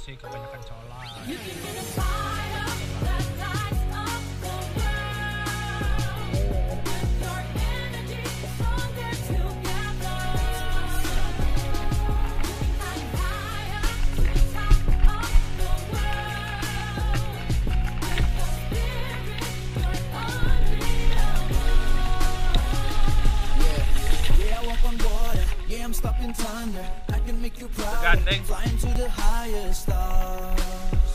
sih kebanyakan cola. I'm stopping thunder. I can make you proud. Gandeng. Flying to the highest stars.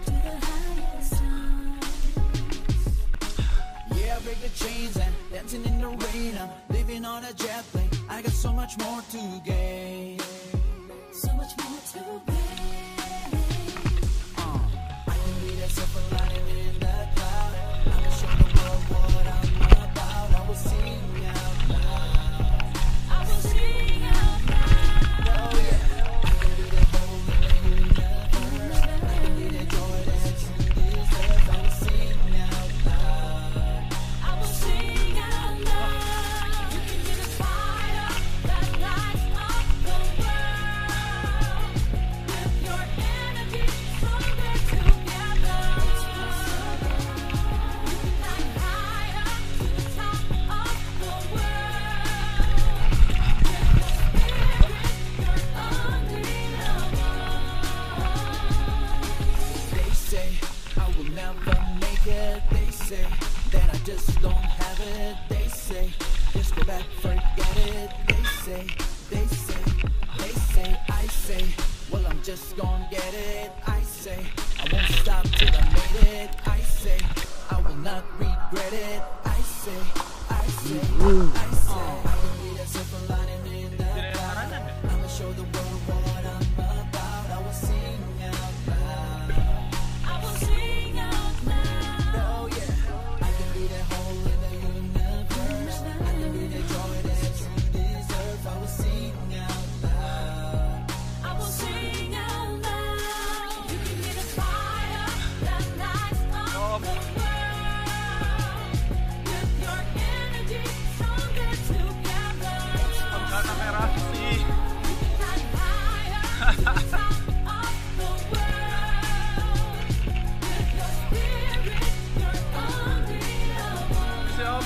Yeah, I break the chains and dancing in the rain. I'm living on a jet plane. I got so much more to gain. So much more to gain. I can be that silver lining in the cloud. I'ma show the world what I'm about. I will sing out loud. I will sing out loud. Oh yeah. I can be that hole in the universe. I can be that joy that you deserve. I will sing out loud. I will sing out loud. You can be the fire that lights up the world. With your energy, stronger together. You can climb higher to the top of the world. They say I will never make it. They say that I just don't have it. They say just go back, forget it. They say, I say, well I'm just gonna get it. I say I won't stop till I made it. I say I will not regret it. I say, I will be that silver lining in the cloud. I'ma show the world what I'm about. I will sing out loud. I will sing out loud. Oh yeah. I can be that hole in the universe. I can be that joy that you deserve. I will sing out loud. I will sing out loud. You can be the fire that lights up the world. With your energy, stronger together. Pangkana merah sih. You can climb higher to the top of the world. With your spirit, you're unbeatable. Siap.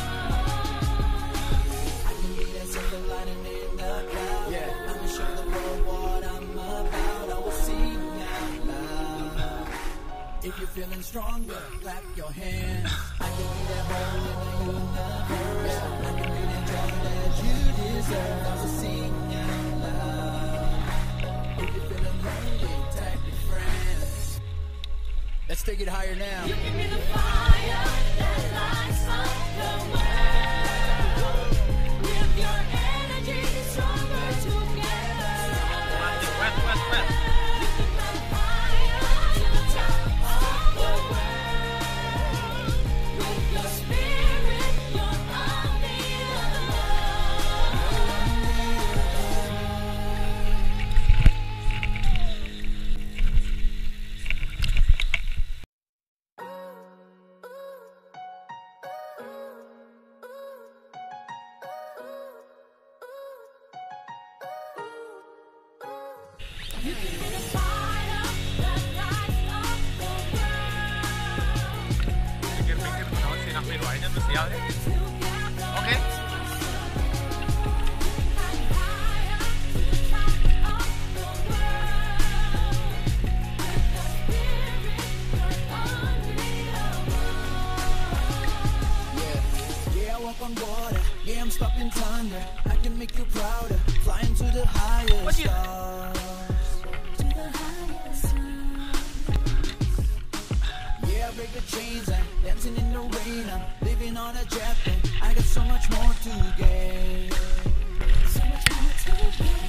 I can be that silver lining in the cloud. Yeah. I'ma show the world what I'm about. I will sing out loud. If you're feeling stronger, clap your hands. I can be that hole in the universe. I can be that joy that you deserve. I will sing out loud. If you're feeling lonely, tag your friends. Let's take it higher now. You can be the fire that lights up the world. With your energy, stronger together. Wet. You can climb higher to the top of the world. With your spirit, you're unbeatable. You can be the fire that lights up the world. Pikir-pikir kenapa sih nampil wainya tuh sial ya. Oke. Yeah, I walk on water. Yeah, I'm stopping thunder. I can make you prouder. Flying to the highest What you- stars. Yeah, I break the chains and dancing in the rain. I'm living on a jet plane. I got so much more to gain. So much more to gain.